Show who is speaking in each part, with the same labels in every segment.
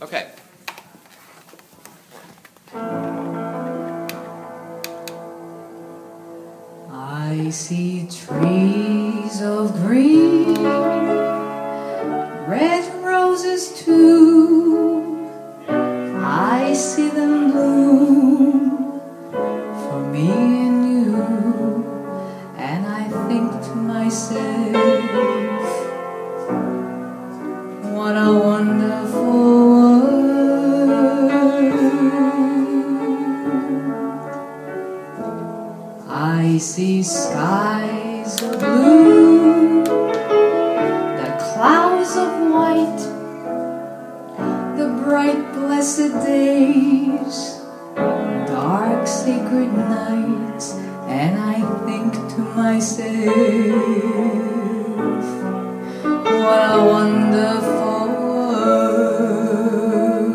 Speaker 1: Okay.
Speaker 2: I see trees of green, red roses too. I see them bloom for me and you, and I think to myself, what a wonderful world. I see skies of blue, the clouds of white, the bright blessed days, dark sacred nights, and I think to myself, what a wonderful world.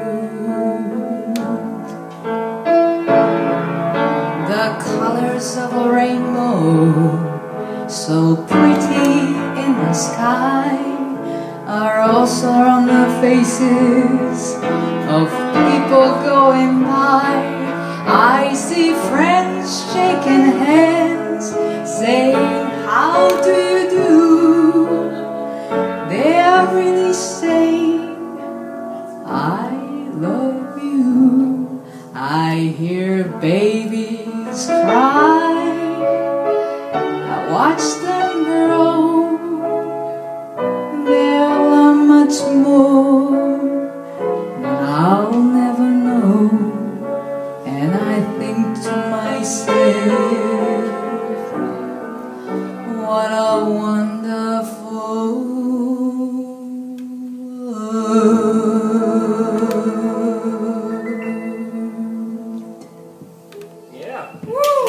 Speaker 2: The colors of a rainbow, so pretty in the sky, are also on the faces of people going by. I see friends shaking hands, saying, how do you do? They are really saying, I love you. I hear babies cry, I watch them grow. They'll learn much more than I'll never know. And I think to myself, what a wonderful world.
Speaker 1: Yeah. Woo!